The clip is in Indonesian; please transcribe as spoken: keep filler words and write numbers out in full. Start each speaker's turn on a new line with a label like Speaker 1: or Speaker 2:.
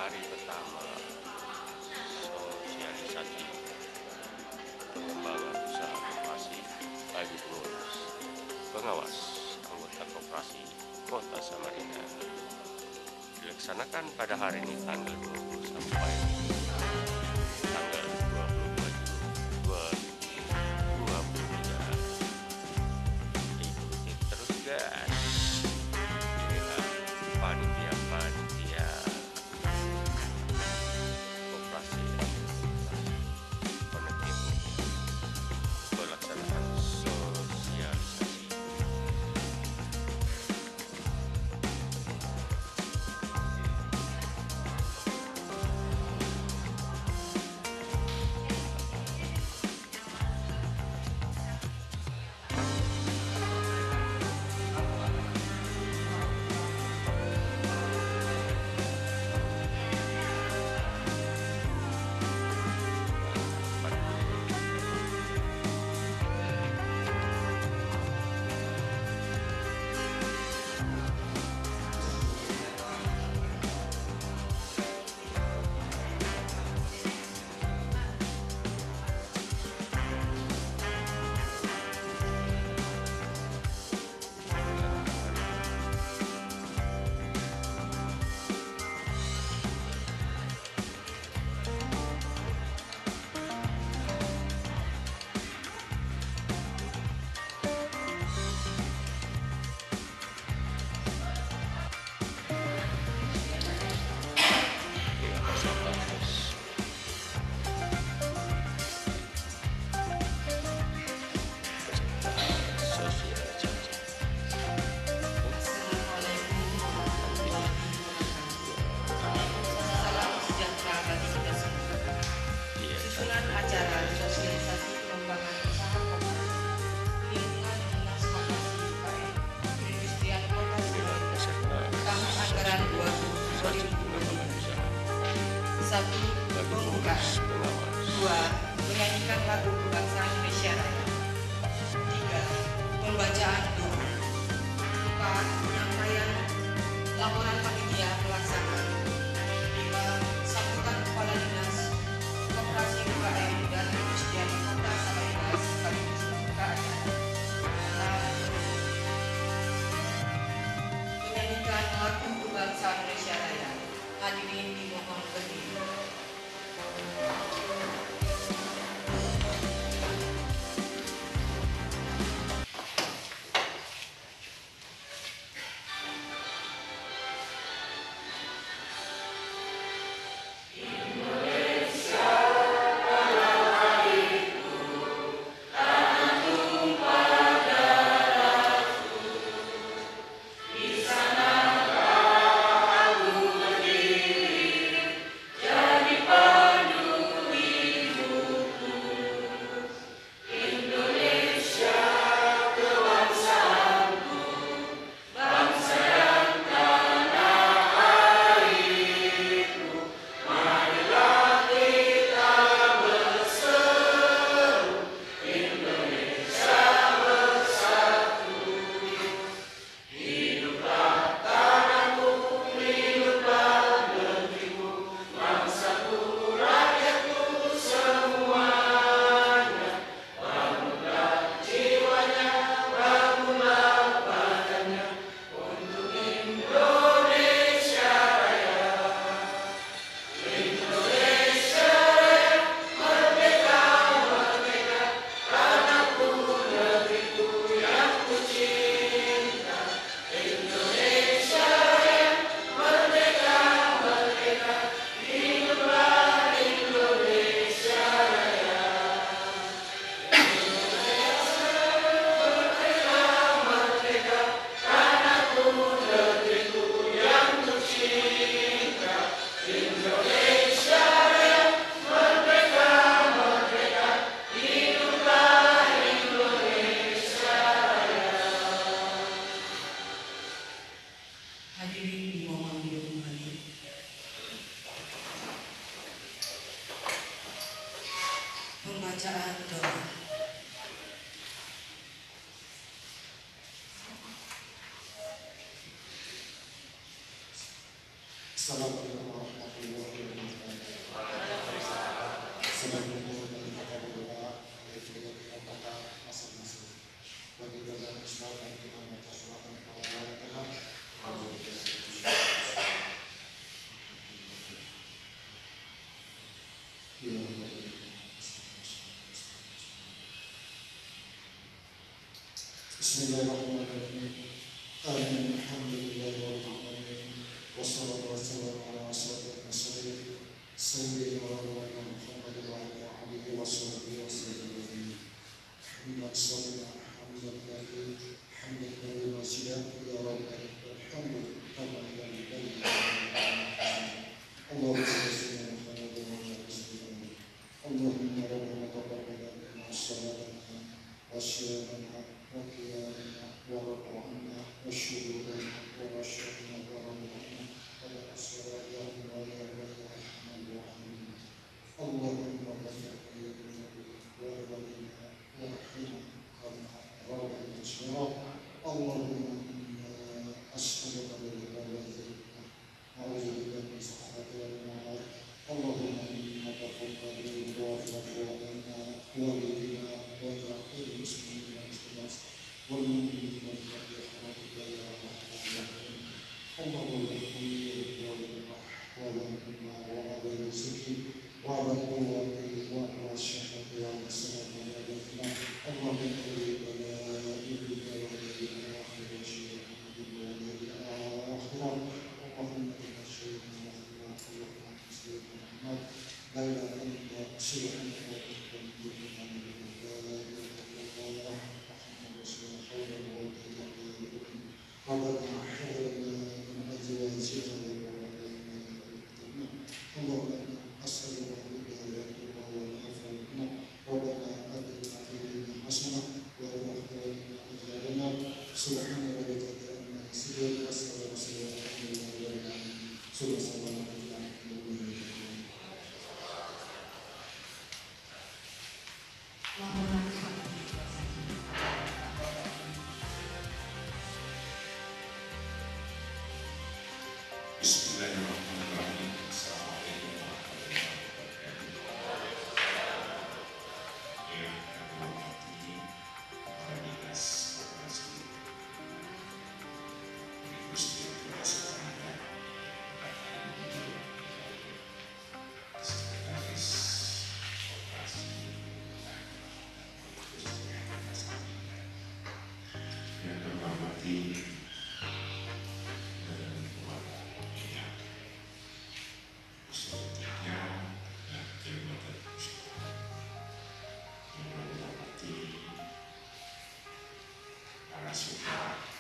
Speaker 1: hari pertama sosialisasi pengembangan usaha koperasi bagi pengurus pengawas anggota koperasi Kota Samarinda dilaksanakan pada hari ini tanggal dua puluh sampai tanggal dua puluh dua Juli dua ribu dua puluh tiga. Ikuti terus guys, inilah panitia-panitia koperasi penertib pelaksanaan sosialisasi.
Speaker 2: Satu, pembukaan. Dua, menyanyikan lagu kebangsaan Indonesia Raya. Tiga, pembacaan doa. Empat, penyampaian laporan panitia pelaksana. Lima, sambutan kepala dinas koperasi U K M dan Perindustrian Kota Samarinda sekaligus membuka acara. Enam, menyanyikan lagu kebangsaan Indonesia Raya. Hadirin dimohon berdiri. Pembacaan doa.
Speaker 3: Assalamualaikum warahmatullahi wabarakatuh. Sebelumnya dari kata berdoa, yaitu apakah masing-masing bagi dalam Islam dan kita baca surat Al-Fatihah. Bismillahirrahmanirrahim. Amin. Alhamdulillahirabbil alamin. Wassalatu wassalamu ala asyrofil mursalin sayyidina wa nabiyina Muhammadin wa ala alihi washabbihi wasallam. Hamdan sallallahu hamdan katsiran hamdan katsiran wasilan ya rabbal hamd kama yanbaghi. Allahumma shalli ala Muhammad wa ala ali Muhammad. Allahumma rabbana taqabbal minna as-salata wasyamana wa qiyamana wa ruk'ana wa syukrana wa rasyana wa ramana wa asrara ya Allah ya Allah ya Rahman. Allahumma barik lana wa walidina wa rahimna kama rabbana shaghara. Allahumma inna as'aluka al-ridha wal jannah wa a'udzu bika min sakhati wal nar. Allahumma inna taqabbal minna wa lana wa walidina wa lil muslimin wal muslimat wal mu'minin wal mu'minat ya rabbal alamin. Allahumma inna wa lana wa ala rizqi wa ala quwwati wa ala syafati wa ala salati wa ala Allahumma inna wa la ilaha illa anta wa syukur wa la ilaha Allahumma inna syai'an wa Allahumma Muhammad la ilaha illa syai'an wa ربنا هب لنا من ازواجنا وذرياتنا اللهم انا نسالك الهدايه والعفو والغنى ربنا اتنا في الدنيا حسنه وفي الاخره عذابنا سبحان ربك رب العزه عما يصفون وسلام على المرسلين سبحان الله
Speaker 4: Bismillahirrahmanirrahim. Assalamualaikum warahmatullahi wabarakatuh. Yang kami hormati para dinas koperasi Gusti Prasetya, Sekretaris Koperasi yang kami hormati para suka